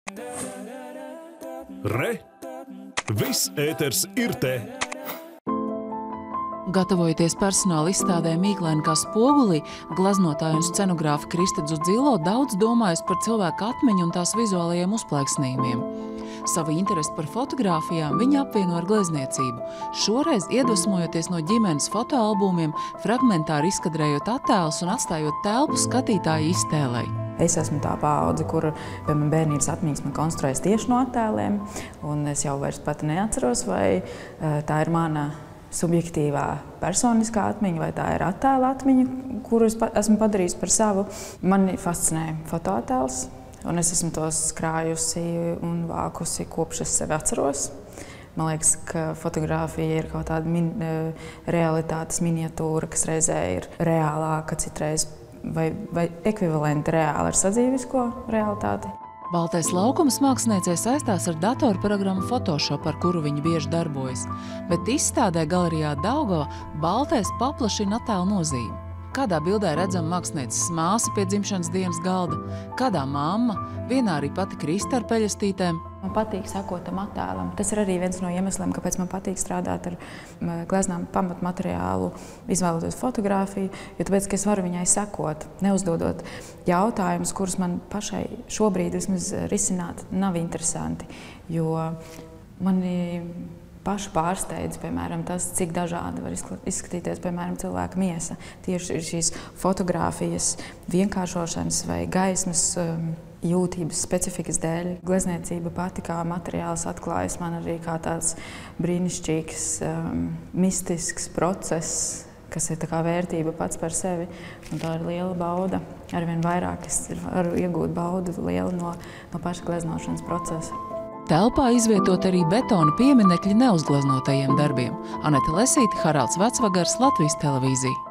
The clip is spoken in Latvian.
Re! Viss ēters ir te! Gatavojoties personāla izstādē Mīklaini kā spogulī, gleznotāja un scenogrāfa Krista Dzudzilo daudz domājusi par cilvēku atmiņu un tās vizuālajiem uzplaiksnījumiem. Savu interesi par fotogrāfijām viņa apvieno ar glezniecību, šoreiz iedvesmojoties no ģimenes fotoalbumiem, fragmentāri izkadrējot attēlus un atstājot telpu skatītāju iztēlei. Es esmu tā paudze, kur bērnības atmiņas man konstruējas tieši no attēliem, un es jau vairs pat neatceros, vai tā ir mana subjektīvā personiskā atmiņa, vai tā ir attēla atmiņa, kuru es esmu padarījusi par savu. Mani fascinē fotoattēls, un es esmu tos krājusi un vākusi, kopš es sevi atceros. Man liekas, ka fotogrāfija ir kaut tāda realitātes miniatūra, kas reizē ir reālāka, citreiz vai ekvivalenti reāli ar sadzīvisko realitāti. Baltais laukums māksliniecei saistās ar datorprogrammu Photoshop, ar kuru viņa bieži darbojas, bet izstādē galerijā Daugava baltais paplašina attēlu nozīmi. Kādā bildē redzama mākslinieces māsa pie dzimšanas dienas galda, kādā mamma, vienā arī pati Krista ar peļastītēm. Man patīk sekot tam attēlam. Tas ir arī viens no iemesliem, kāpēc man patīk strādāt ar gleznām pamatmateriālu, izvēloties fotogrāfiju, jo tāpēc, ka es varu viņai sekot, neuzdodot jautājumus, kurus man pašai šobrīd vismaz risināt nav interesanti, jo mani pašu pārsteidz, piemēram, tas, cik dažādi var izskatīties, piemēram, cilvēka miesa. Tieši šīs fotogrāfijas vienkāršošanas vai gaismas jūtības specifikas dēļ. Glezniecība pati kā materiāls atklājas man arī kā tāds brīnišķīgs, mistisks process, kas ir tā kā vērtība pats par sevi. Un tā ir liela bauda. Arvien vairāk es varu iegūt baudu lielu no paša gleznošanas procesa. Telpā izvietot arī betona pieminekļi neuzgleznotajiem darbiem. Aneta Lesīte, Haralds Vecvagars, Latvijas televīzija.